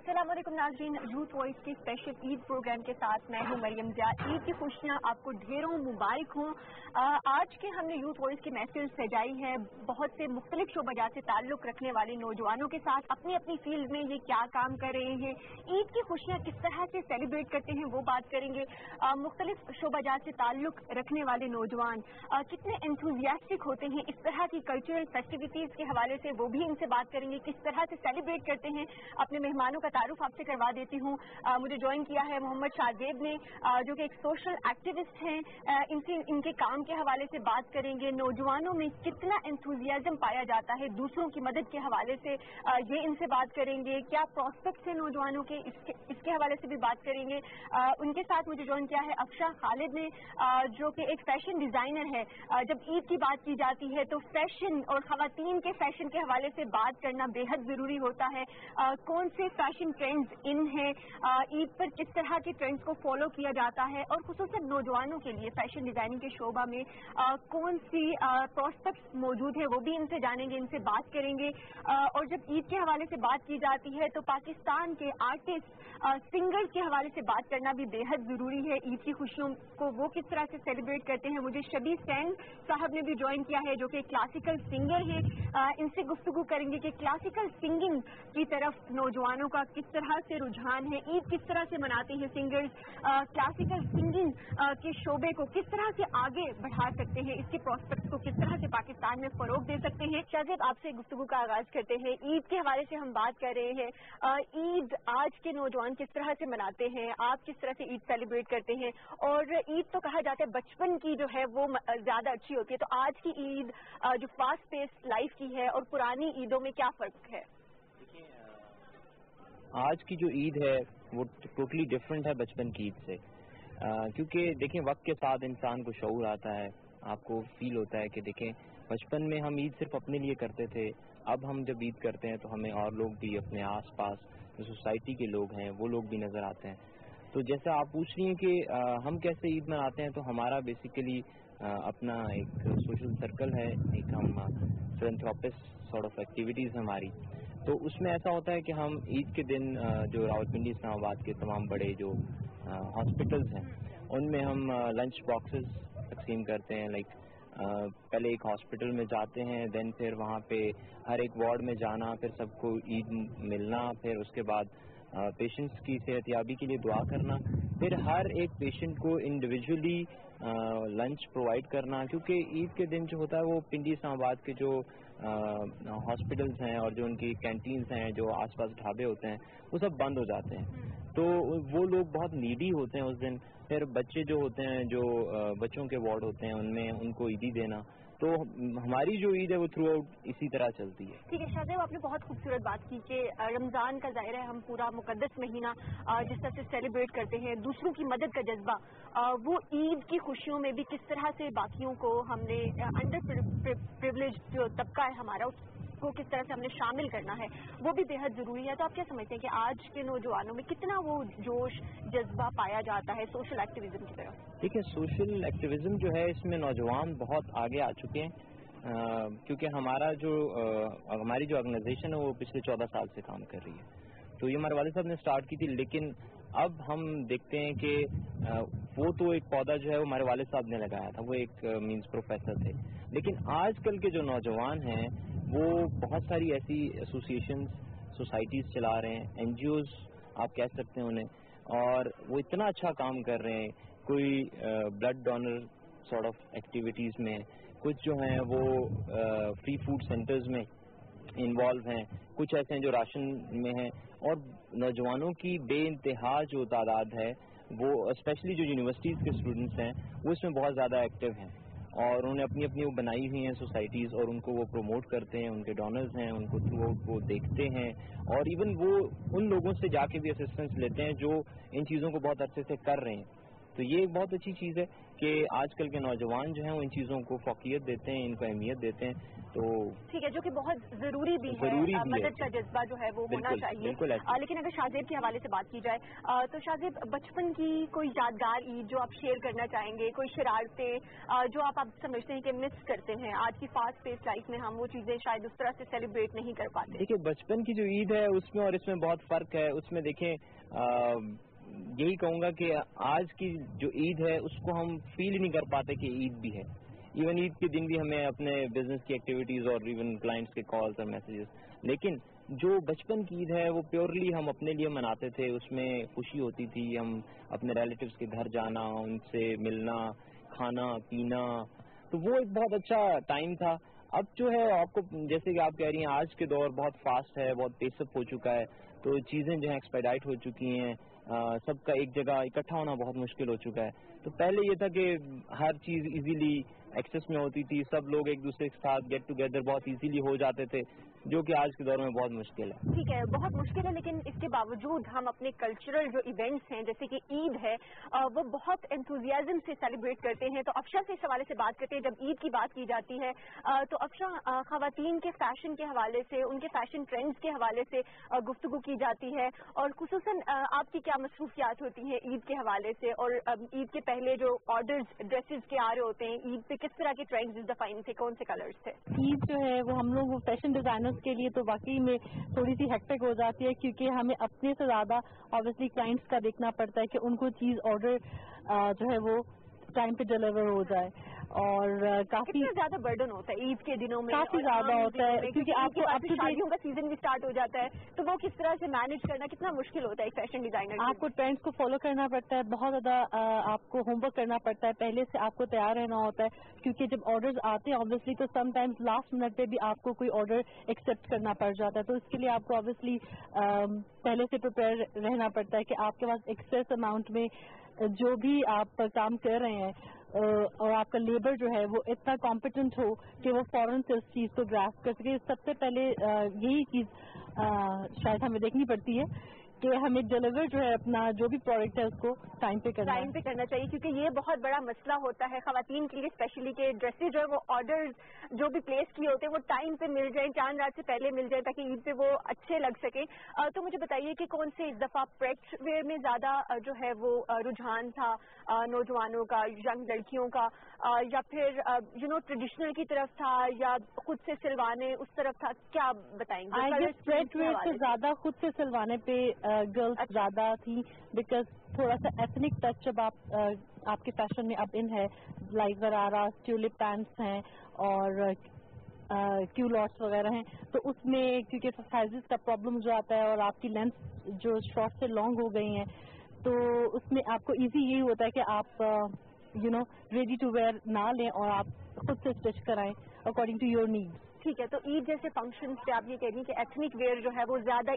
अस्सलाम वालेकुम नाज़रीन, यूथ वॉइस के स्पेशल ईद प्रोग्राम के साथ मैं हूं मरियम ज़िया। ईद की खुशियां आपको ढेरों मुबारक हों। आज के हमने यूथ वॉइस की महफिल सजाई है बहुत से मुख्तलिफ शोबाजात से ताल्लुक़ रखने वाले नौजवानों के साथ, अपनी अपनी फील्ड में ये क्या काम कर रहे हैं, ईद की खुशियां किस तरह से सेलिब्रेट करते हैं वो बात करेंगे। मुख्तलिफ शोबाजात से ताल्लुक़ रखने वाले नौजवान कितने एंथुजियास्टिक होते हैं इस तरह की कल्चरल फेस्टिविटीज़ के हवाले से, वो भी इनसे बात करेंगे। किस तरह से सेलिब्रेट करते हैं, अपने मेहमानों का तारुफ आपसे करवा देती हूँ। मुझे ज्वाइन किया है मोहम्मद शाहजेब ने, जो कि एक सोशल एक्टिविस्ट हैं। इनसे इनके काम के हवाले से बात करेंगे। नौजवानों में कितना एंथुजियाज्म पाया जाता है दूसरों की मदद के हवाले से, ये इनसे बात करेंगे। क्या प्रोस्पेक्ट्स हैं नौजवानों के, इसके हवाले से भी बात करेंगे। उनके साथ मुझे ज्वाइन किया है अफशा खालिद ने, जो कि एक फैशन डिजाइनर है। जब ईद की बात की जाती है तो फैशन और खवातीन के फैशन के हवाले से बात करना बेहद जरूरी होता है। कौन से फैशन ट्रेंड्स इन हैं, ईद पर किस तरह के ट्रेंड्स को फॉलो किया जाता है, और खुसूसन नौजवानों के लिए फैशन डिजाइनिंग के शोबा में कौन सी प्रोस्पेक्ट्स मौजूद है, वो भी इनसे जानेंगे, इनसे बात करेंगे। और जब ईद के हवाले से बात की जाती है तो पाकिस्तान के आर्टिस्ट, सिंगर्स के हवाले से बात करना भी बेहद जरूरी है। ईद की खुशियों को वो किस तरह से सेलिब्रेट करते हैं। मुझे शबी सैन साहब ने भी ज्वाइन किया है, जो कि क्लासिकल सिंगर हैं। इनसे गुफ्तगू करेंगे कि क्लासिकल सिंगिंग की तरफ नौजवानों का किस तरह से रुझान है, ईद किस तरह से मनाते हैं सिंगर्स, क्लासिकल सिंगिंग के शोबे को किस तरह से आगे बढ़ा सकते हैं, इसके प्रोस्पेक्ट्स को किस तरह से पाकिस्तान में फरोग दे सकते हैं। शाहजेब, आपसे गुफ्तगू का आगाज करते हैं। ईद के हवाले से हम बात कर रहे हैं। ईद आज के नौजवान किस तरह से मनाते हैं, आप किस तरह से ईद सेलिब्रेट करते हैं। और ईद तो कहा जाता है बचपन की जो है वो ज्यादा अच्छी होती है, तो आज की ईद जो फास्ट पेस लाइफ की है और पुरानी ईदों में क्या फर्क है? आज की जो ईद है वो टोटली डिफरेंट है बचपन की ईद से, क्योंकि देखें वक्त के साथ इंसान को शऊर आता है, आपको फील होता है कि देखें बचपन में हम ईद सिर्फ अपने लिए करते थे, अब हम जब ईद करते हैं तो हमें और लोग भी, अपने आस पास जो सोसाइटी के लोग हैं वो लोग भी नज़र आते हैं। तो जैसा आप पूछ रही हैं कि हम कैसे ईद मनाते हैं, तो हमारा बेसिकली अपना एक सोशल सर्कल है, एक हम फिलैंथ्रोपिस्ट सॉर्ट ऑफ एक्टिविटीज़ हमारी। तो उसमें ऐसा होता है कि हम ईद के दिन जो रावलपिंडी इस्लामाबाद के तमाम बड़े जो हॉस्पिटल्स हैं उनमें हम लंच बॉक्सेस तकसीम करते हैं। लाइक पहले एक हॉस्पिटल में जाते हैं, देन फिर वहाँ पे हर एक वार्ड में जाना, फिर सबको ईद मिलना, फिर उसके बाद पेशेंट्स की सेहतयाबी के लिए दुआ करना, फिर हर एक पेशेंट को इंडिविजुअली लंच प्रोवाइड करना, क्योंकि ईद के दिन जो होता है वो पिंडी इस्लामाबाद के जो हॉस्पिटल्स हैं और जो उनकी कैंटीन्स हैं, जो आसपास ढाबे होते हैं, वो सब बंद हो जाते हैं। तो वो लोग बहुत नीडी होते हैं उस दिन। फिर बच्चे जो होते हैं, जो बच्चों के वार्ड होते हैं, उनमें उनको ईदी देना। तो हमारी जो ईद है वो थ्रू आउट इसी तरह चलती है। ठीक है शाहजेब, आपने बहुत खूबसूरत बात की कि रमज़ान का ज़ाहिर है हम पूरा मुकद्दस महीना जिस तरह से सेलिब्रेट करते हैं, दूसरों की मदद का जज्बा, वो ईद की खुशियों में भी किस तरह से बाकियों को हमने अंडर प्रिविलेज जो तबका है हमारा उसको किस तरह से हमने शामिल करना है, वो भी बेहद ज़रूरी है। तो आप क्या समझते हैं कि आज के नौजवानों में कितना वो जोश जज्बा पाया जाता है सोशल एक्टिविज्म की तरफ? देखिए, सोशल एक्टिविज्म जो है इसमें नौजवान बहुत आगे आ चुके हैं, क्योंकि हमारी जो ऑर्गेनाइजेशन है वो पिछले 14 साल से काम कर रही है। तो ये हमारे वाले साहब ने स्टार्ट की थी, लेकिन अब हम देखते हैं कि वो तो एक पौधा जो है वो हमारे वाले साहब ने लगाया था, वो एक मींस प्रोफेसर थे। लेकिन आजकल के जो नौजवान हैं वो बहुत सारी ऐसी एसोसिएशंस, सोसाइटीज़ चला रहे हैं, एनजीओज आप कह सकते हैं उन्हें, और वो इतना अच्छा काम कर रहे हैं। कोई blood donor sort of activities में, कुछ जो हैं वो फ्री फूड सेंटर्स में इन्वॉल्व हैं, कुछ ऐसे हैं जो राशन में हैं, और नौजवानों की बेइंतहा जो तादाद है वो, स्पेशली जो यूनिवर्सिटीज़ के स्टूडेंट्स हैं, वो इसमें बहुत ज़्यादा एक्टिव हैं, और उन्होंने अपनी अपनी वो बनाई हुई हैं सोसाइटीज़, और उनको वो प्रमोट करते हैं, उनके डोनर्स हैं, उनको थ्रू आउट वो देखते हैं, और इवन वो उन लोगों से जाके भी असिस्टेंस लेते हैं जो इन चीज़ों को बहुत अच्छे से कर रहे हैं। تو یہ ایک بہت اچھی چیز ہے کہ آج کل کے نوجوان جو ہیں وہ ان چیزوں کو فوقیت دیتے ہیں، ان کو اہمیت دیتے ہیں. تو ٹھیک ہے، جو کہ بہت ضروری بھی ہے، مدد کا جذبہ جو ہے وہ ہونا چاہیے. لیکن اگر شاہزیب کے حوالے سے بات کی جائے تو شاہزیب، بچپن کی کوئی یادگار عید جو آپ شیئر کرنا چاہیں گے، کوئی شرارتیں جو آپ سمجھتے ہیں کہ مس کرتے ہیں آج کی فاسٹ پیس لائف میں، ہم وہ چیزیں شاید اس طرح سے سیلیبریٹ نہیں کر پاتے؟ دیکھیے، بچپن کی جو عید ہے اس میں اور اس میں بہت فرق ہے. اس میں دیکھیں یہی کہوں گا کہ آج کی جو عید ہے اس کو ہم فیل ہی نہیں کر پاتے کہ عید بھی ہے. ایون عید کے دن بھی ہمیں اپنے بزنس کی ایکٹیویٹیز اور ایون کلائنٹس کے کالز اور میسیجز، لیکن جو بچپن کی عید ہے وہ پیورلی ہم اپنے لیے مناتے تھے. اس میں خوشی ہوتی تھی، ہم اپنے ریلیٹیوز کے گھر جانا، ان سے ملنا، کھانا پینا، تو وہ ایک بہت اچھا ٹائم تھا. اب جو ہے آپ کو جیسے کہ آپ کہہ رہی ہیں آج کے دور بہت فاسٹ ہے، بہت پیس اپ ہو چکا ہے، تو چیزیں جو ہیں ایکسپیڈائٹ ہو چکی ہیں، سب کا ایک جگہ اکٹھا ہونا بہت مشکل ہو چکا ہے. تو پہلے یہ تھا کہ ہر چیز ایزیلی ایکسیس میں ہوتی تھی، سب لوگ ایک دوسرے کے ساتھ گیٹ ٹوگیدر بہت ایزیلی ہو جاتے تھے، جو کہ آج کے دور میں بہت مشکل ہے. ٹھیک ہے، بہت مشکل ہے، لیکن اس کے باوجود ہم اپنے کلچرل جو ایونٹس ہیں جیسے کہ عید ہے وہ بہت انتھوزیازم سے سیلیبریٹ کرتے ہیں. تو افشا سے اس حوالے سے بات کرتے ہیں. جب عید کی بات کی جاتی ہے تو افشا، خواتین کے فیشن کے حوالے سے، ان کے فیشن ٹرینڈز کے حوالے سے گفتگو کی جاتی ہے، اور خصوصاً آپ کی کیا مصروفیات ہوتی ہیں عید کے حوالے سے، اور عید کے پہلے جو آرڈرز ڈریسز کے آ رہے ہوتے ہیں، عید پہ کس طرح کے ٹرینڈز ڈیفائن تھے، کون سے کلرز تھے؟ عید جو ہے وہ ہم لوگ فیشن ڈیزائنرز کے لیے تو واقعی میں تھوڑی سی ہیکٹک ہو جاتی ہے، کیونکہ ہمیں اپنے سے زیادہ آبویسلی کلائنٹس کا دیکھنا پڑتا ہے کہ ان کو چیز آرڈر جو ہے وہ ٹائم پہ ڈلیور ہو جائے، اور کافی زیادہ برڈن ہوتا ہے عید کے دنوں میں، کافی زیادہ ہوتا ہے، کیونکہ آپ کو اب شادیوں کا سیزن بھی اسٹارٹ ہو جاتا ہے، تو وہ کس طرح سے مینج کرنا کتنا مشکل ہوتا ہے ایک فیشن ڈیزائنر. آپ کو ٹرینڈس کو فالو کرنا پڑتا ہے، بہت زیادہ آپ کو ہوم ورک کرنا پڑتا ہے، پہلے سے آپ کو تیار رہنا ہوتا ہے، کیونکہ جب آرڈرز آتے ہیں آبویسلی تو سم ٹائمز لاسٹ منٹ پہ بھی آپ کو کوئی آرڈر ایکسیپٹ کرنا پڑ جاتا ہے. تو اس کے لیے آپ کو آبویسلی پہلے سے پریپیئر رہنا پڑتا ہے کہ آپ کے پاس ایکسیس اماؤنٹ میں جو بھی آپ کام کر رہے ہیں اور آپ کا لیبر جو ہے وہ اتنا کمپیٹنٹ ہو کہ وہ فوراً سے اس چیز کو گراسپ کر سکے. سب سے پہلے یہی چیز شاید ہمیں دیکھنی پڑتی ہے کہ ہمیں ڈیلیور جو ہے اپنا جو بھی پروڈکٹ ہے اس کو ٹائم پہ کرنا چاہیے، کیونکہ یہ بہت بڑا مسئلہ ہوتا ہے خواتین کے لیے اسپیشلی کہ ڈریسز جو ہے وہ آرڈرز جو بھی پلیس کیے ہوتے ہیں وہ ٹائم پہ مل جائیں، چاند رات سے پہلے مل جائیں تاکہ عید پہ وہ اچھے لگ سکیں. تو مجھے بتائیے کہ کون سے اس دفعہ پریکٹ ویئر میں زیادہ جو ہے وہ رجحان تھا نوجوانوں کا، ینگ لڑکیوں کا، یا پھر ٹریڈیشنل کی طرف تھا، یا خود سے سلوانے اس طرف تھا؟ کیا بتائیں گے؟ پریکٹ ویئر سے زیادہ خود سے سلوانے پہ گرلس زیادہ تھی، بیکاز تھوڑا سا ایتھنک ٹچ جب آپ کے فیشن میں اب ان ہے، لائک غرارہ، ٹیولپ پینٹس ہیں اور کیولاٹس وغیرہ ہیں، تو اس میں کیونکہ سائزز کا پرابلم جو آتا ہے اور آپ کی لینتھ جو شارٹ سے لانگ ہو گئی ہیں، تو اس میں آپ کو ایزی یہی ہوتا ہے کہ آپ ریڈی ٹو ویئر نہ لیں اور آپ خود سے اسٹچ کرائیں اکارڈنگ ٹو یور نیڈ. ٹھیک ہے، تو عید جیسے فنکشنز پہ آپ یہ کہہ رہی ہیں کہ ایتھنک ویئر جو ہے وہ زیادہ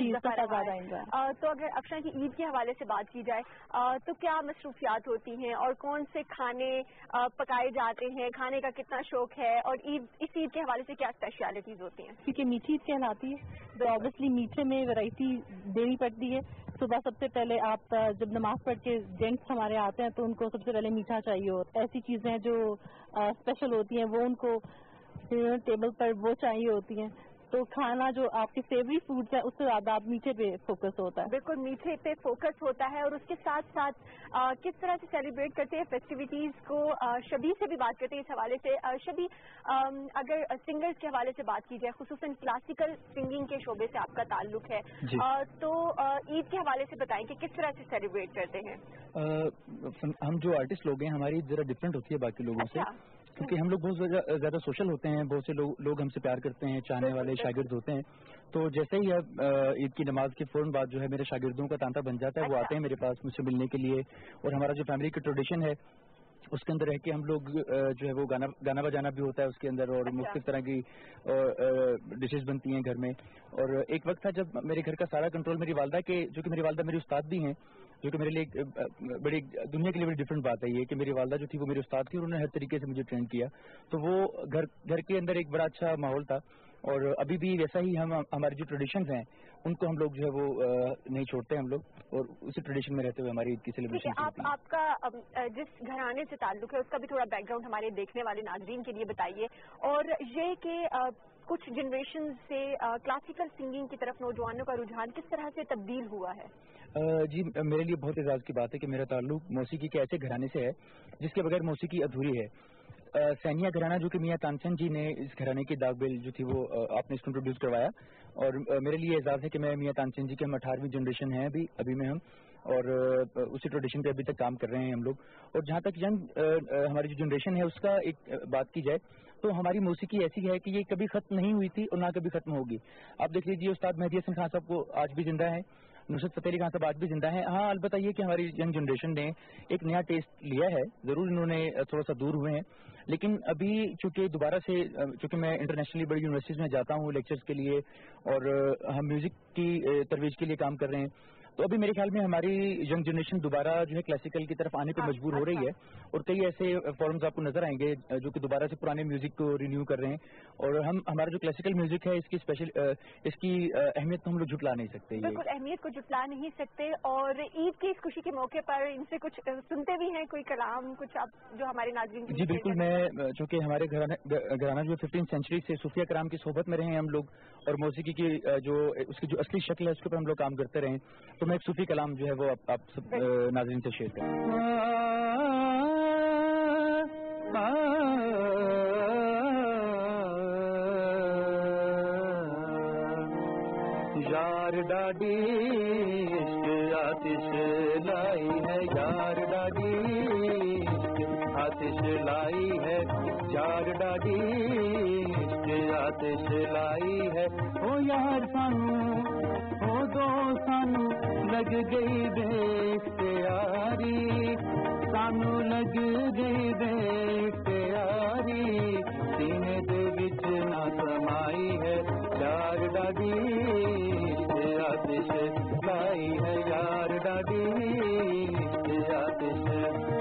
تو اگر افشا کی عید کے حوالے سے بات کی جائے تو کیا مصروفیات ہوتی ہیں اور کون سے کھانے پکائے جاتے ہیں، کھانے کا کتنا شوق ہے، اور اس عید کے حوالے سے کیا اسپیشلٹیز ہوتی ہیں؟ کیونکہ میٹھی عید کہلاتی ہے تو آبویسلی میٹھے میں ویرائٹی دینی پڑتی ہے. صبح سب سے پہلے آپ جب نماز پڑھ کے جینٹس ہمارے آتے ہیں تو ان کو سب سے پہلے میٹھا چاہیے ہوتا ہے. ایسی چیزیں جو اسپیشل ہوتی ہیں وہ ان کو ٹیبل پر وہ چاہیے ہوتی ہیں. تو کھانا جو آپ کے فیوریٹ فوڈس ہیں اس سے زیادہ آپ میٹھے پہ فوکس ہوتا ہے. بالکل میٹھے پہ فوکس ہوتا ہے، اور اس کے ساتھ ساتھ کس طرح سے سیلیبریٹ کرتے ہیں فیسٹیویٹیز کو. شبی سے بھی بات کرتے ہیں اس حوالے سے. شبی، اگر سنگرز کے حوالے سے بات کی جائے، خصوصاً کلاسیکل سنگنگ کے شعبے سے آپ کا تعلق ہے، تو عید کے حوالے سے بتائیں کہ کس طرح سے سیلیبریٹ کرتے ہیں. ہم جو آرٹسٹ لوگ ہیں ہماری ذرا ڈفرینٹ ہوتی ہے باقی لوگوں سے، کیونکہ ہم لوگ بہت زیادہ سوشل ہوتے ہیں، بہت سے لوگ ہم سے پیار کرتے ہیں، چاہنے والے شاگرد ہوتے ہیں. تو جیسے ہی عید کی نماز کے فوراً بعد جو ہے میرے شاگردوں کا تانتا بن جاتا ہے، وہ آتے ہیں میرے پاس مجھ سے ملنے کے لیے. اور ہمارا جو فیملی کا ٹریڈیشن ہے اس کے اندر رہ کے ہم لوگ جو ہے وہ گانا بجانا بھی ہوتا ہے اس کے اندر، اور مختلف طرح کی ڈشز بنتی ہیں گھر میں. اور ایک وقت تھا جب میرے گھر کا سارا کنٹرول میری والدہ کے، جو کہ میری والدہ میری استاد بھی ہیں، جو کہ میرے لیے بڑی دنیا کے لیے بڑی ڈفرینٹ بات ہے یہ کہ میری والدہ جو تھی وہ میری استاد تھی، انہوں نے ہر طریقے سے مجھے ٹرین کیا. تو وہ گھر کے اندر ایک بڑا اچھا ماحول تھا. اور ابھی بھی ویسا ہی ہمارے جو ٹریڈیشنز ہیں ان کو ہم لوگ جو ہے وہ نہیں چھوڑتے ہم لوگ, اور اسی ٹریڈیشن میں رہتے ہوئے ہماری عید کی سیلیبریشن. آپ کا جس گھرانے سے تعلق ہے اس کا بھی تھوڑا بیک گراؤنڈ ہمارے دیکھنے والے ناظرین کے لیے بتائیے, اور یہ کہ کچھ جنریشن سے کلاسیکل سنگنگ کی طرف نوجوانوں کا رجحان کس طرح سے تبدیل ہوا ہے؟ جی میرے لیے بہت اعزاز کی بات ہے کہ میرا تعلق موسیقی کے ایسے گھرانے سے ہے جس کے بغیر موسیقی ادھوری ہے. سینیا گھرانہ جو کہ میاں تانسن جی نے اس گھرانے کی داغ بیل جو تھی وہ آپ نے اس کو انٹروڈیوس کروایا, اور میرے لیے اعزاز ہے کہ میں میاں تانسن جی کے ہم 18ویں جنریشن ہیں ابھی میں ہم, اور اسی ٹریڈیشن پہ ابھی تک کام کر رہے ہیں ہم لوگ. اور جہاں تک ہماری جو جنریشن ہے اس کا ایک بات کی جائے تو ہماری موسیقی ایسی ہے کہ یہ کبھی ختم نہیں ہوئی تھی اور نہ کبھی ختم ہوگی. آپ دیکھ لیجیے استاد مہدی حسن خان صاحب کو آج بھی زندہ ہے, نصرت فتح علی خان صاحب آج بھی زندہ ہیں. ہاں البتہ یہ کہ ہماری ینگ جنریشن نے ایک نیا ٹیسٹ لیا ہے, ضرور انہوں نے تھوڑا سا دور ہوئے ہیں, لیکن ابھی چونکہ دوبارہ سے چونکہ میں انٹرنیشنلی بڑی یونیورسٹیز میں جاتا ہوں لیکچرز کے لیے, اور ہم میوزک کی ترویج کے لیے کام کر رہے ہیں, تو ابھی میرے خیال میں ہماری ینگ جنریشن دوبارہ جو ہے کلاسیکل کی طرف آنے پہ مجبور ہو رہی ہے, اور کئی ایسے فورمز آپ کو نظر آئیں گے جو کہ دوبارہ سے پرانے میوزک کو رینیو کر رہے ہیں. اور ہمارا جو کلاسیکل میوزک ہے اس کی اہمیت تو ہم لوگ جھٹلا نہیں سکتے. بالکل اہمیت کو جھٹلا نہیں سکتے. اور عید کی اس خوشی کے موقع پر ان سے کچھ سنتے بھی ہیں, کوئی کلام کچھ آپ جو ہمارے ناظرین. جی بالکل, میں چونکہ ہمارے گھرانہ جو 15 سینچری سے صوفیہ کرام کی صحبت میں رہے ہیں ہم لوگ, اور موسیقی کی اس کی جو اصلی شکل ہے اس کے اوپر ہم لوگ کام کرتے رہے, تو میں ایک صوفی کلام جو ہے وہ آپ سب ناظرین سے شیئر کریں. یار ڈاڈی عشق آتش لائی ہے, یار ڈاڈی عشق آتش لائی ہے, یار ڈاڈی عشق آتش لائی ہے. او یار سانو او دو سانو لگ گئی بے اختیاری, سانو لگ گئی بے اختیاری, سینے دے وچ نہ سمائی ہے, یار ڈاڈی آتش لائی ہے, یار ڈاڈی آتش.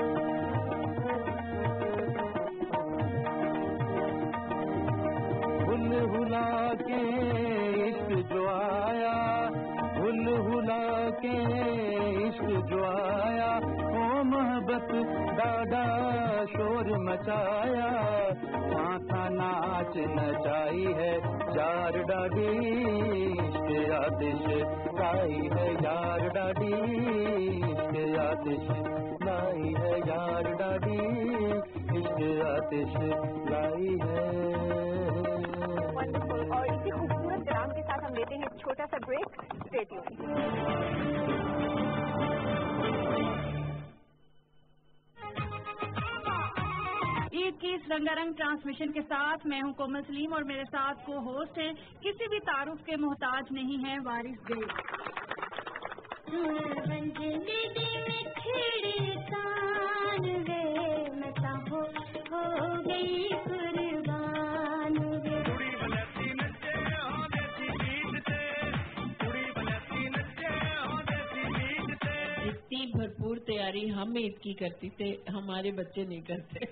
ہل ہلا کے عشق جو آیا, ہل ہلا کے عشق جو آیا, او محبت ڈاڈا شور مچایا, ماتھا ناچ نچائی ہے, یار ڈاڈی عشق آتش لائی ہے, یار ڈاڈی عشق آتش لائی ہے, یار ڈاڈی عشق آتش لائی ہے. اور اسی خوبصورت کلام کے ساتھ ہم لیتے ہیں چھوٹا سا بریک. Stay tuned. عید کی اس رنگا رنگ ٹرانسمیشن کے ساتھ میں ہوں کومل سلیم, اور میرے ساتھ کو ہوسٹ ہیں کسی بھی تعارف کے محتاج نہیں ہیں وارث گئی. اتنی بھرپور تیاری ہم عید کی کرتی تھے, ہمارے بچے نہیں کرتے.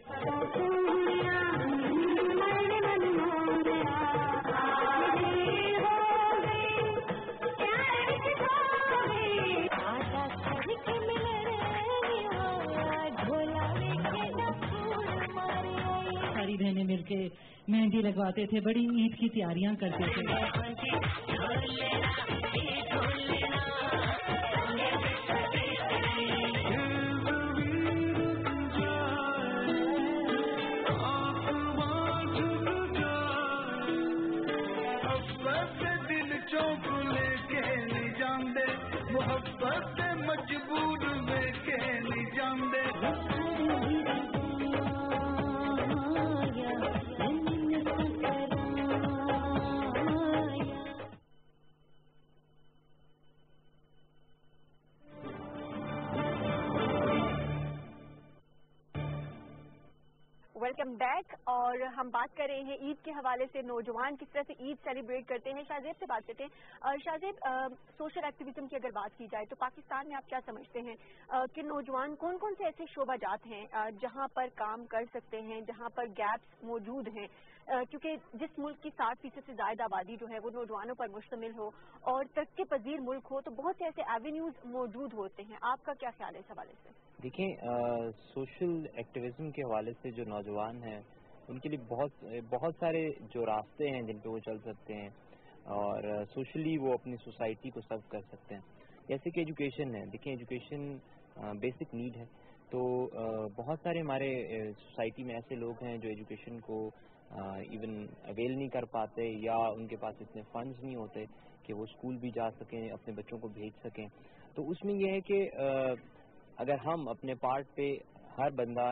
ساری بہنیں مل کے مہندی لگواتے تھے, بڑی عید کی تیاریاں کرتے تھے. Welcome back. اور ہم بات کر رہے ہیں عید کے حوالے سے, نوجوان کس طرح سے عید سیلیبریٹ کرتے ہیں. شاہزیب سے بات کرتے ہیں. شاہزیب, سوشل ایکٹیویزم کی اگر بات کی جائے تو پاکستان میں آپ کیا سمجھتے ہیں کہ نوجوان کون کون سے ایسے شعبہ جات ہیں جہاں پر کام کر سکتے ہیں, جہاں پر گیپس موجود ہیں کیونکہ جس ملک کی 60% سے زائد آبادی جو ہے وہ نوجوانوں پر مشتمل ہو اور ترقی پذیر ملک ہو، تو بہت سے ایسے ایوینیوز موجود ہوتے ہیں. آپ کا کیا خیال ہے اس حوالے سے؟ دیکھیں سوشل ایکٹیویزم کے حوالے سے جو نوجوان ہیں ان کے لیے بہت سارے جو راستے ہیں جن پہ وہ چل سکتے ہیں اور سوشلی وہ اپنی سوسائٹی کو سرو کر سکتے ہیں. جیسے کہ ایجوکیشن ہے. دیکھیں ایجوکیشن بیسک نیڈ ہے. تو بہت سارے ہمارے سوسائٹی میں ایسے لوگ ہیں جو ایجوکیشن کو ایون اویل نہیں کر پاتے یا ان کے پاس اتنے فنڈز نہیں ہوتے کہ وہ اسکول بھی جا سکیں، اپنے بچوں کو بھیج سکیں. تو اس میں یہ ہے کہ اگر ہم اپنے پارٹ پہ ہر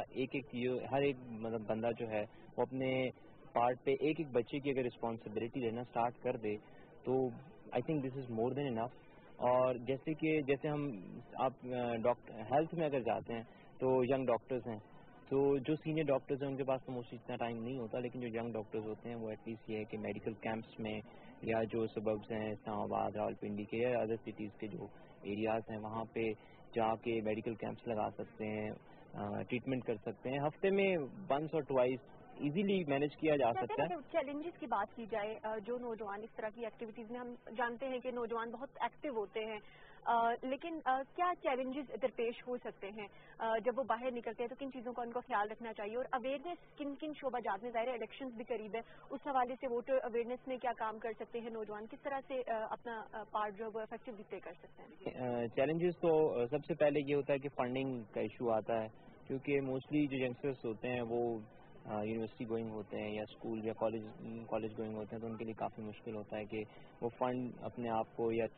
ایک مطلب بندہ جو ہے وہ اپنے پارٹ پہ ایک بچے کی اگر رسپانسبلٹی لینا اسٹارٹ کر دے تو آئی تھنک دس از مور دین انف. اور جیسے ہم آپ ہیلتھ میں اگر جاتے ہیں تو ینگ ڈاکٹرز ہیں، تو جو سینئر ڈاکٹرز ہیں ان کے پاس تو موسٹلی اتنا ٹائم نہیں ہوتا، لیکن جو ینگ ڈاکٹرز ہوتے ہیں وہ ایٹ لیسٹ یہ ہے کہ میڈیکل کیمپس میں یا جو سببز ہیں اسلام آباد، راولپنڈی کے یا ادر سٹیز کے جو ایریاز ہیں وہاں پہ جا کے میڈیکل کیمپس لگا سکتے ہیں، ٹریٹمنٹ کر سکتے ہیں. ہفتے میں ونس اور ٹوائس ایزیلی مینیج کیا جا سکتا ہے. چیلنجز کی بات کی جائے جو نوجوان اس طرح کی ایکٹیویٹیز میں، ہم جانتے ہیں کہ نوجوان بہت ایکٹیو ہوتے ہیں، لیکن کیا چیلنجز درپیش ہو سکتے ہیں جب وہ باہر نکلتے ہیں؟ تو کن چیزوں کا ان کو خیال رکھنا چاہیے اور اویئرنیس کن شعبہ جات میں؟ ظاہر ہے الیکشنز بھی قریب ہے، اس حوالے سے ووٹر اویئرنیس میں کیا کام کر سکتے ہیں نوجوان؟ کس طرح سے اپنا پارٹ جو ہے وہ افیکٹولی پلے کر سکتے ہیں؟ چیلنجز تو سب سے پہلے یہ ہوتا ہے کہ فنڈنگ کا ایشو آتا ہے، کیونکہ موسٹلی جو ینگسٹرس ہوتے ہیں وہ یونیورسٹی گوئنگ ہوتے ہیں یا اسکول یا کالج گوئنگ ہوتے ہیں، تو ان کے لیے کافی مشکل ہوتا ہے کہ وہ فنڈ اپنے آپ کو یا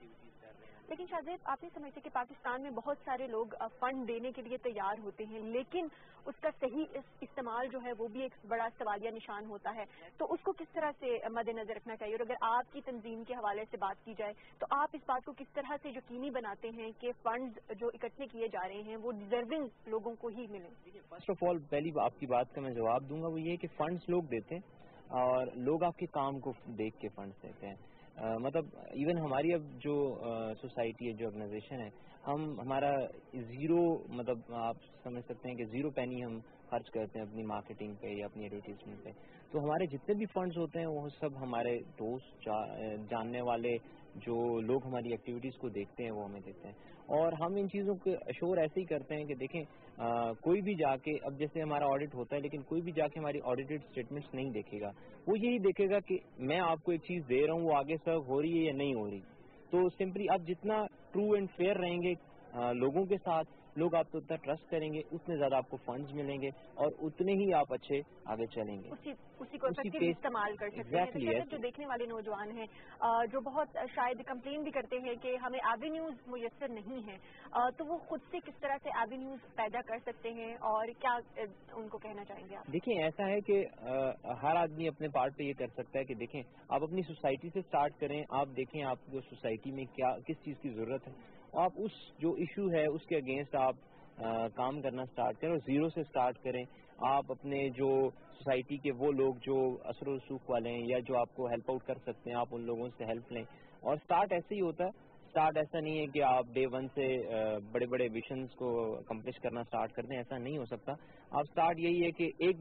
لیکن شاہزیب آپ نہیں سمجھتے کہ پاکستان میں بہت سارے لوگ فنڈ دینے کے لیے تیار ہوتے ہیں، لیکن اس کا صحیح استعمال جو ہے وہ بھی ایک بڑا سوالیہ نشان ہوتا ہے، تو اس کو کس طرح سے مد نظر رکھنا چاہیے؟ اور اگر آپ کی تنظیم کے حوالے سے بات کی جائے تو آپ اس بات کو کس طرح سے یقینی بناتے ہیں کہ فنڈز جو اکٹھے کیے جا رہے ہیں وہ ڈیزرونگ لوگوں کو ہی ملیں؟ فرسٹ آف آل پہلی آپ کی بات کا میں جواب دوں گا، وہ یہ ہے کہ فنڈز لوگ دیتے ہیں اور لوگ آپ کے کام کو دیکھ کے فنڈز دیتے ہیں. مطلب ایون ہماری اب جو سوسائٹی ہے، جو آرگنائزیشن ہے، ہمارا زیرو، مطلب آپ سمجھ سکتے ہیں کہ 0 پینی ہم خرچ کرتے ہیں اپنی مارکیٹنگ پہ یا اپنی ایڈورٹیزمنٹ پہ. تو ہمارے جتنے بھی فنڈز ہوتے ہیں وہ سب ہمارے دوست جاننے والے جو لوگ ہماری ایکٹیویٹیز کو دیکھتے ہیں وہ ہمیں دیتے ہیں. اور ہم ان چیزوں کے اشور ایسے ہی کرتے ہیں کہ دیکھیں کوئی بھی جا کے، اب جیسے ہمارا آڈٹ ہوتا ہے لیکن کوئی بھی جا کے ہماری آڈیٹڈ اسٹیٹمنٹس نہیں دیکھے گا، وہ یہی دیکھے گا کہ میں آپ کو ایک چیز دے رہا ہوں وہ آگے سرو ہو رہی ہے یا نہیں ہو رہی. تو سمپلی آپ جتنا ٹرو اینڈ فیئر رہیں گے لوگوں کے ساتھ، لوگ آپ کو اتنا ٹرسٹ کریں گے، اتنے زیادہ آپ کو فنڈز ملیں گے اور اتنے ہی آپ اچھے آگے چلیں گے، اسی کو استعمال کر سکتے ہیں. جو دیکھنے والے نوجوان ہیں جو بہت شاید کمپلین بھی کرتے ہیں کہ ہمیں ایوینیوز میسر نہیں ہیں، تو وہ خود سے کس طرح سے ایوینیوز پیدا کر سکتے ہیں اور کیا ان کو کہنا چاہیں گے آپ؟ دیکھیں ایسا ہے کہ ہر آدمی اپنے پارٹ پہ یہ کر سکتا ہے کہ دیکھیں آپ اپنی سوسائٹی سے سٹارٹ کریں. آپ دیکھیں آپ کو سوسائٹی میں کس چیز کی ضرورت ہے، آپ اس جو ایشو ہے اس کے اگینسٹ آپ کام کرنا سٹارٹ کریں اور زیرو سے سٹارٹ کریں. آپ اپنے جو سوسائٹی کے وہ لوگ جو اثر و رسوخ والے ہیں یا جو آپ کو ہیلپ آؤٹ کر سکتے ہیں، آپ ان لوگوں سے ہیلپ لیں. اور سٹارٹ ایسے ہی ہوتا ہے. سٹارٹ ایسا نہیں ہے کہ آپ ڈے 1 سے بڑے بڑے ویژنس کو اکمپلش کرنا سٹارٹ کر دیں، ایسا نہیں ہو سکتا. آپ سٹارٹ یہی ہے کہ ایک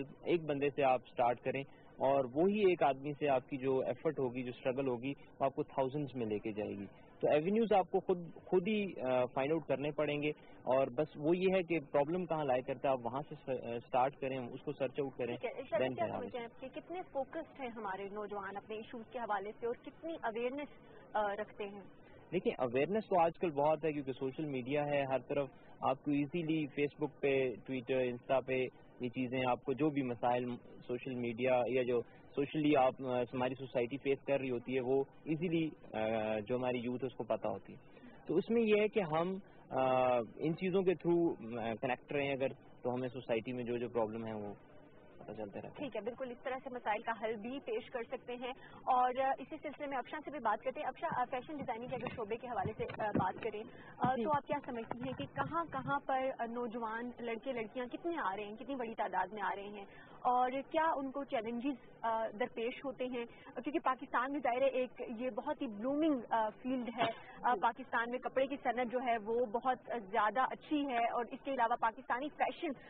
بندے سے آپ سٹارٹ کریں اور وہی ایک آدمی سے آپ کی جو ایفرٹ ہوگی، جو اسٹرگل ہوگی، وہ آپ کو تھاؤزنڈز میں لے کے جائے گی. تو ایونیوز آپ کو خود ہی فائنڈ آؤٹ کرنے پڑیں گے اور بس وہ یہ ہے کہ پرابلم کہاں لائے کرتا ہے آپ وہاں سے سٹارٹ کریں، اس کو سرچ آؤٹ کریں. کہ کتنے فوکسڈ ہیں ہمارے نوجوان اپنے ایشوز کے حوالے سے اور کتنی اویئرنیس رکھتے ہیں؟ دیکھیں اویئرنیس تو آج کل بہت ہے کیونکہ سوشل میڈیا ہے، ہر طرف آپ کو ایزیلی فیس بک پہ، ٹویٹر، انسٹا پہ یہ چیزیں آپ کو جو بھی مسائل سوشل میڈیا یا جو سوشلی آپ ہماری سوسائٹی فیس کر رہی ہوتی ہے وہ ایزیلی جو ہماری یوتھ ہے اس کو پتہ ہوتی ہے. تو اس میں یہ ہے کہ ہم ان چیزوں کے تھرو کنیکٹ رہیں اگر، تو ہمیں سوسائٹی میں جو پرابلم ہے وہ پتہ چلتے رہتا ہے. ٹھیک ہے، بالکل اس طرح سے مسائل کا حل بھی پیش کر سکتے ہیں. اور اسی سلسلے میں افشاں سے بھی بات کرتے ہیں. افشاں، فیشن ڈیزائننگ کے اگر شعبے کے حوالے سے بات کریں تو آپ کیا سمجھتی ہیں کہ کہاں پر نوجوان لڑکے لڑکیاں کتنے آ رہے ہیں، کتنی بڑی تعداد میں آ رہے ہیں اور کیا ان کو چیلنجز درپیش ہوتے ہیں؟ کیونکہ پاکستان میں ظاہر ہے ایک یہ بہت ہی بلومنگ فیلڈ ہے. پاکستان میں کپڑے کی صنعت جو ہے وہ بہت زیادہ اچھی ہے, اور اس کے علاوہ پاکستانی فیشن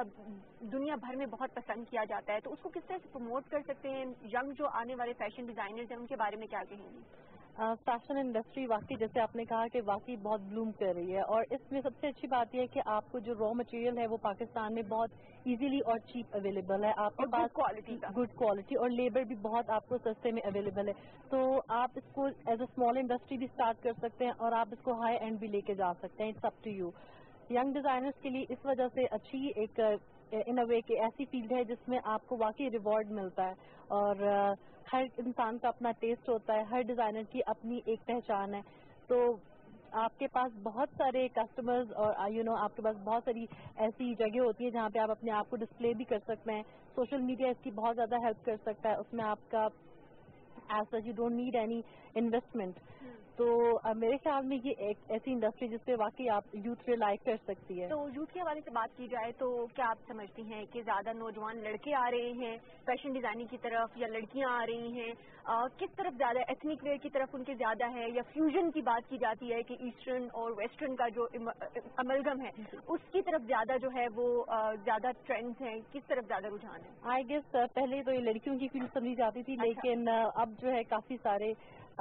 دنیا بھر میں بہت پسند کیا جاتا ہے. تو اس کو کس طرح سے پروموٹ کر سکتے ہیں؟ ینگ جو آنے والے فیشن ڈیزائنرز ہیں ان کے بارے میں کیا کہیں گے؟ فیشن انڈسٹری واقعی جیسے آپ نے کہا کہ واقعی بہت بلوم کر رہی ہے, اور اس میں سب سے اچھی بات یہ ہے کہ آپ کو جو را مٹیریل ہے وہ پاکستان میں بہت ایزیلی اور چیپ اویلیبل ہے. آپ کے پاس گڈ کوالٹی اور لیبر بھی بہت آپ کو سستے میں اویلیبل ہے. تو آپ اس کو ایز اے اسمال انڈسٹری بھی اسٹارٹ کر سکتے ہیں, اور آپ اس کو ہائی اینڈ بھی لے کے جا سکتے ہیں. It's up to you. Young designers کے لیے اس وجہ سے اچھی ایک ان اے وے کہ ایسی فیلڈ ہے جس میں آپ کو واقعی ریوارڈ ملتا ہے, اور ہر انسان کا اپنا ٹیسٹ ہوتا ہے, ہر ڈیزائنر کی اپنی ایک پہچان ہے. تو آپ کے پاس بہت سارے کسٹمرز اور آپ کے پاس بہت ساری ایسی جگہ ہوتی ہے جہاں پہ آپ اپنے آپ کو ڈسپلے بھی کر سکتے ہیں. سوشل میڈیا اس کی بہت زیادہ ہیلپ کر سکتا ہے. اس میں آپ کا as such you don't need any investment. تو میرے خیال میں یہ ایک ایسی انڈسٹری جس پہ واقعی آپ یوتھ ریلائی کر سکتی ہے. تو یوتھ کے حوالے سے بات کی جائے تو کیا آپ سمجھتی ہیں کہ زیادہ نوجوان لڑکے آ رہے ہیں فیشن ڈیزائننگ کی طرف, یا لڑکیاں آ رہی ہیں؟ کس طرف زیادہ, ایتھنک ویئر کی طرف ان کے زیادہ ہے, یا فیوژن کی بات کی جاتی ہے کہ ایسٹرن اور ویسٹرن کا جو املگم ہے اس کی طرف زیادہ جو ہے وہ زیادہ ٹرینڈز ہیں, کس طرف زیادہ رجحان ہے؟ آئی گیس پہلے تو یہ لڑکیوں کی فیلڈ سمجھی جاتی تھی, لیکن اب جو ہے کافی سارے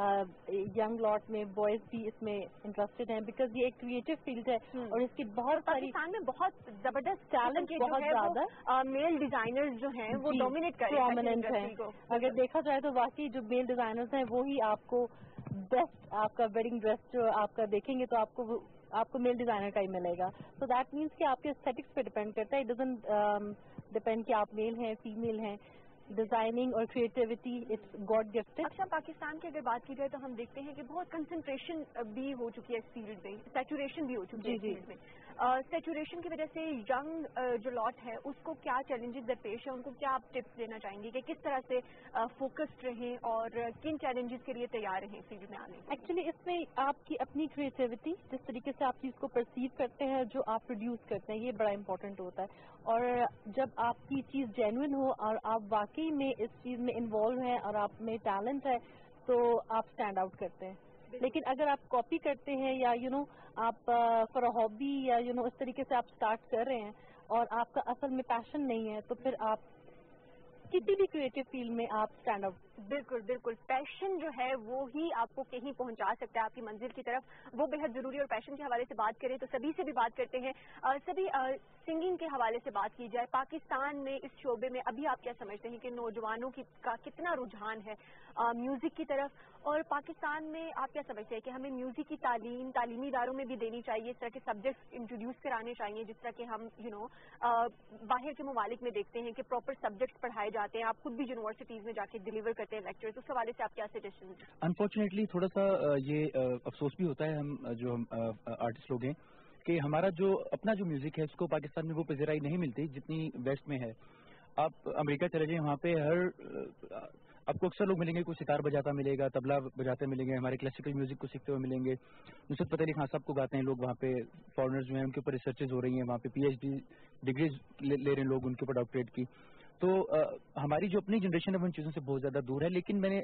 ینگ لاٹ میں بوائز بھی اس میں انٹرسٹڈ ہیں, بیکاز یہ ایک کریٹو فیلڈ ہے, اور اس کی بہت ساری پاکستان میں بہت زبردست ٹیلنٹ بہت زیادہ میل ڈیزائنرز جو ہیں وہ ڈومینیٹ کر رہے ہیں. اگر دیکھا جائے تو واقعی جو میل ڈیزائنرز ہیں وہی آپ کو بیسٹ آپ کا ویڈنگ ڈریس جو آپ کا دیکھیں گے تو آپ کو میل ڈیزائنر کا ہی ملے گا. تو دیٹ مینس کہ آپ کے اسٹیٹکس پہ ڈپینڈ کرتا ہے. اٹ ڈزنٹ ڈپینڈ کہ آپ میل ہیں فیمیل ہیں. ڈیزائننگ اور کریٹیوٹی اٹس گاڈ گفٹڈ. اچھا, پاکستان کی اگر بات کی جائے تو ہم دیکھتے ہیں کہ بہت کنسنٹریشن بھی ہو چکی ہے اس فیلڈ میں, سیچوریشن بھی ہو چکی ہے اس فیلڈ میں. سیچوریشن کی وجہ سے ینگ جو لاٹ ہے اس کو کیا چیلنجز درپیش ہیں, ان کو کیا آپ ٹپس دینا چاہیں گے کہ کس طرح سے فوکسڈ رہیں اور کن چیلنجز کے لیے تیار رہیں فیلڈ میں آنے؟ ایکچولی اس میں آپ کی اپنی کریٹیوٹی, جس طریقے سے آپ چیز کو پرسیو کرتے ہیں, جو آپ پروڈیوس کرتے ہیں, یہ بڑا امپورٹنٹ ہوتا ہے. اور جب آپ کی چیز جینوئن ہو اور آپ واقعی میں اس چیز میں انوالو ہیں اور آپ میں ٹیلنٹ ہے تو آپ اسٹینڈ آؤٹ کرتے ہیں. لیکن اگر آپ کاپی کرتے ہیں یا آپ فار اے ہابی یا اس طریقے سے آپ اسٹارٹ کر رہے ہیں اور آپ کا اصل میں پیشن نہیں ہے, تو پھر آپ کسی بھی کریٹو فیلڈ میں آپ اسٹینڈ آؤٹ. بالکل بالکل, پیشن جو ہے وہ ہی آپ کو کہیں پہنچا سکتا ہے آپ کی منزل کی طرف, وہ بے حد ضروری. اور پیشن کے حوالے سے بات کریں تو سبھی سے بھی بات کرتے ہیں, سبھی سنگنگ کے حوالے سے بات کی جائے پاکستان میں اس شعبے میں ابھی آپ کیا سمجھتے ہیں کہ نوجوانوں کا کتنا رجحان ہے میوزک کی طرف, اور پاکستان میں آپ کیا سمجھتے ہیں کہ ہمیں میوزک کی تعلیمی اداروں میں بھی دینی چاہیے, اس طرح کے سبجیکٹس انٹروڈیوس کرانے چاہیے جس طرح کہ ہم باہر کے ممالک میں دیکھتے ہیں کہ پراپر سبجیکٹس پڑھائے جاتے ہیں, آپ خود بھی یونیورسٹیز میں جا کے ڈلیور کرتے ہیں لیکچرز, اس حوالے سے آپ کیا سجیشن ہیں؟ انفارچونیٹلی تھوڑا سا یہ افسوس بھی ہوتا ہے ہم جو آرٹسٹ لوگ ہیں کہ ہمارا جو اپنا جو میوزک ہے اس کو پاکستان میں وہ پذیرائی نہیں ملتی جتنی ویسٹ میں ہے. آپ امریکہ چلے جائیں, وہاں پہ آپ کو اکثر لوگ ملیں گے, کوئی ستار بجاتا ملے گا, طبلہ بجاتے ملیں گے, ہمارے کلاسیکل میوزک کو سیکھتے ہوئے ملیں گے. نصرت فتح علی خان صاحب کو گاتے ہیں لوگ وہاں پہ, فارنرز جو ہیں ان کے اوپر ریسرچز ہو رہی ہیں, وہاں پہ پی ایچ ڈی ڈگریز لے رہے ہیں لوگ ان کے اوپر ڈاکٹریٹ کی. تو ہماری جو اپنی جنریشن ہے وہ ان چیزوں سے بہت زیادہ دور ہے. لیکن میں نے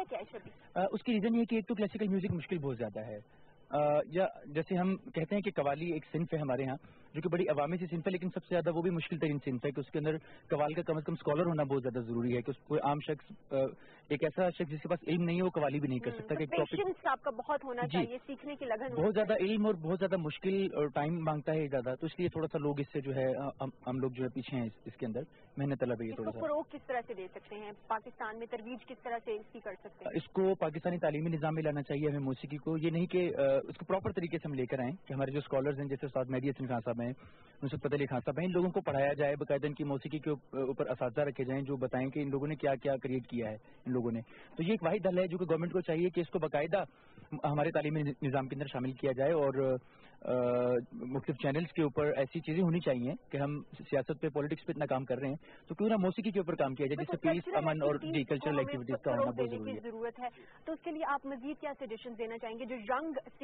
اس کی ریزن یہ کہ ایک تو کلاسیکل میوزک مشکل بہت زیادہ ہے, یا جیسے ہم کہتے ہیں کہ قوالی ایک صنف ہے ہمارے ہاں جو کہ بڑی عوامی سی صنف ہے, لیکن سب سے زیادہ وہ بھی مشکل ترین صنف ہے کہ اس کے اندر قوال کا کم از کم اسکالر ہونا بہت زیادہ ضروری ہے, کہ کوئی عام شخص, ایک ایسا شخص جس کے پاس علم نہیں ہے وہ قوالی بھی نہیں کر سکتا. کہ پیشنس آپ کا بہت ہونا چاہیے, سیکھنے کی لگن, بہت زیادہ علم اور بہت زیادہ مشکل اور ٹائم مانگتا ہے زیادہ, تو اس لیے تھوڑا سا لوگ اس سے جو ہے ہم لوگ جو ہے پیچھے ہیں اس کے اندر, محنت طلب ہے. یہ تھوڑا سا فروغ کس طرح سے دے سکتے ہیں پاکستان میں, ترویج کس طرح سے اس کی کر سکتے ہیں؟ اس کو پاکستانی تعلیمی نظام میں لانا چاہیے ہمیں موسیقی کو. یہ نہیں کہ اس کو پراپر طریقے سے ہم لے کر آئیں کہ ہمارے جو اسکالرز ہیں جیسے استاد مہدی حسن خان صاحب ہیں, نصرت فتح علی خان صاحب ہیں, ان لوگوں کو پڑھایا جائے باقاعدہ, ان کی موسیقی کے اوپر اساتذہ رکھے جائیں جو بتائیں کہ ان لوگوں نے کیا کیا کریٹ کیا ہے ان لوگوں نے. تو یہ ایک واحد حل ہے جو کہ گورنمنٹ کو چاہیے کہ اس کو باقاعدہ ہمارے تعلیمی نظام کے اندر شامل کیا جائے, اور مختلف چینلز کے اوپر ایسی چیزیں ہونی چاہیے کہ ہم سیاست پہ پالیٹکس پہ اتنا کام کر رہے ہیں تو کیوں نہ موسیقی کے اوپر کام کیا جائے, جس سے پیس, امن اور کلچرل ایکٹیویٹیز کا ہونا بہت ضروری ہے. ضرورت ہے. تو اس کے لیے آپ مزید کیا سجیشن دینا چاہیں گے جو ینگ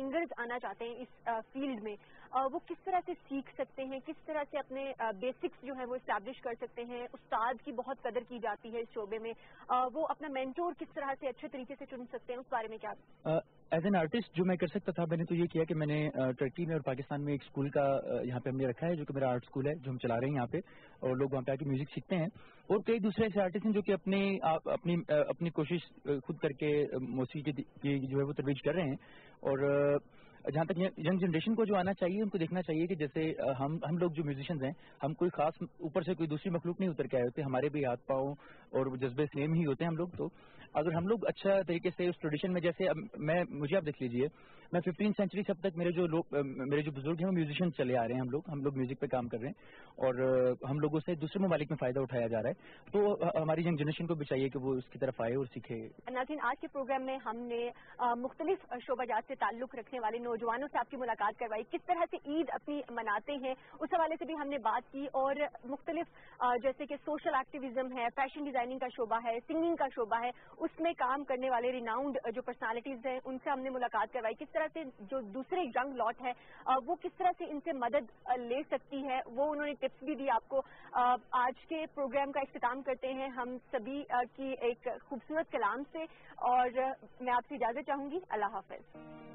سنگرز آنا چاہتے ہیں اس فیلڈ میں وہ کس طرح سے سیکھ سکتے ہیں, کس طرح سے اپنے بیسکس جو ہیں وہ اسٹیبلش کر سکتے ہیں؟ استاد کی بہت قدر کی جاتی ہے اس شعبے میں, وہ اپنا مینٹور کس طرح سے اچھے طریقے سے چن سکتے ہیں, اس بارے میں کیا؟ ایز این آرٹسٹ جو میں کر سکتا تھا میں نے تو یہ کیا کہ میں نے ٹرکی میں اور پاکستان میں ایک اسکول کا یہاں پہ ہم نے رکھا ہے جو کہ میرا آرٹ اسکول ہے جو ہم چلا رہے ہیں یہاں پہ, اور لوگ وہاں پہ آ کے میوزک سیکھتے ہیں. اور کئی دوسرے ایسے آرٹسٹ ہیں جو کہ اپنی کوشش خود کر کے موسیقی کی جو ہے وہ ترویج کر رہے ہیں. اور جہاں تک ینگ جنریشن کو جو آنا چاہیے ان کو دیکھنا چاہیے کہ جیسے ہم لوگ جو میوزیشنز ہیں ہم کوئی خاص اوپر سے کوئی دوسری مخلوق نہیں اتر کے آئے ہوتے, ہمارے بھی ہاتھ پاؤں اور جذبے سیم ہی ہوتے ہیں ہم لوگ. تو اگر ہم لوگ اچھا طریقے سے اس ٹریڈیشن میں, جیسے مجھے آپ دیکھ لیجیے, میں 15 سینچری سے اب تک میرے جو بزرگ ہیں وہ میوزیشین چلے آ رہے ہیں, ہم لوگ میوزک پہ کام کر رہے ہیں اور ہم لوگوں سے دوسرے ممالک میں فائدہ اٹھایا جا رہا ہے. تو ہماری ینگ جنریشن کو بھی چاہیے کہ وہ اس کی طرف آئے اور سیکھے. ناظرین, آج کے پروگرام میں ہم نے مختلف شعبہ جات سے تعلق رکھنے والے نوجوانوں سے آپ کی ملاقات کروائی, کس طرح سے عید اپنی مناتے ہیں اس حوالے سے بھی ہم نے بات کی, اور مختلف جیسے کہ سوشل ایکٹیویزم ہے, فیشن ڈیزائننگ کا شعبہ ہے, سنگنگ کا شعبہ ہے, اس میں کام کرنے والے ریناؤنڈ جو پرسنالٹیز ہیں ان سے ہم نے ملاقات کروائی, کس طرح سے جو دوسرے ینگ لاٹ ہے وہ کس طرح سے ان سے مدد لے سکتی ہے, وہ انہوں نے ٹپس بھی دی آپ کو. آج کے پروگرام کا اختتام کرتے ہیں ہم سبھی کی ایک خوبصورت کلام سے, اور میں آپ سے اجازت چاہوں گی. اللہ حافظ.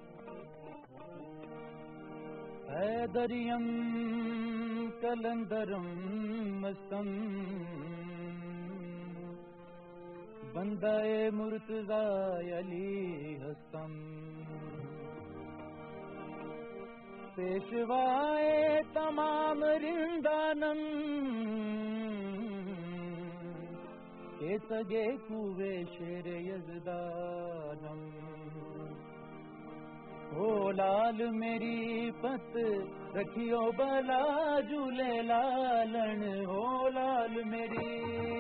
حیدریم کلندرم مستم بندہ مرتضی علی ہستم پیشوائے تمام رندانم کے سگے کوے شیر یزدانم. او لال میری پت رکھیو بلا جھولے لالن, او لال میری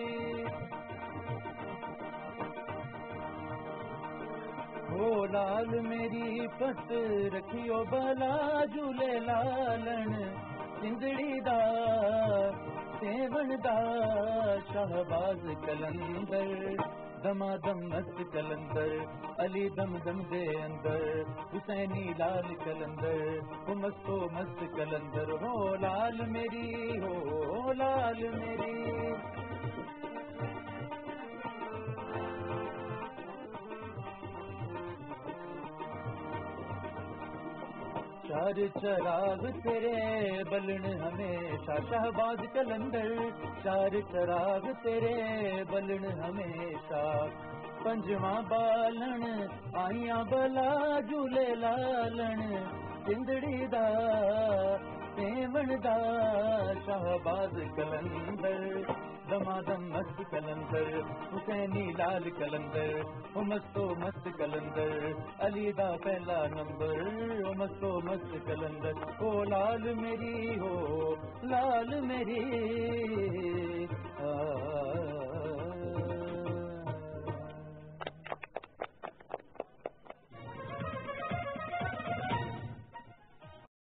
او لال میری پت رکھیو بلا جھولے لالن, سندڑی the seven the Shahbaz Qalandar, دما دم مست کلندر, علی دم دم دے اندر, حسینی لال کلندر, وہ مستو مست کلندر, ہو لال میری, ہو لال میری. چار چراغ تیرے بلن ہمیشہ شہباز کلندر, چار چراغ تیرے بلن ہمیشہ, پنجواں بالن آئیاں بلا جھولے لالن, زندڑی the seven the Shahbaz Qalandar, دمادم مست کلندر, حسینی لال کلندر, وہ مستو مست کلندر, علی دا پہلا نمبر, وہ مستو مست کلندر, او لال میری, ہو لال میری.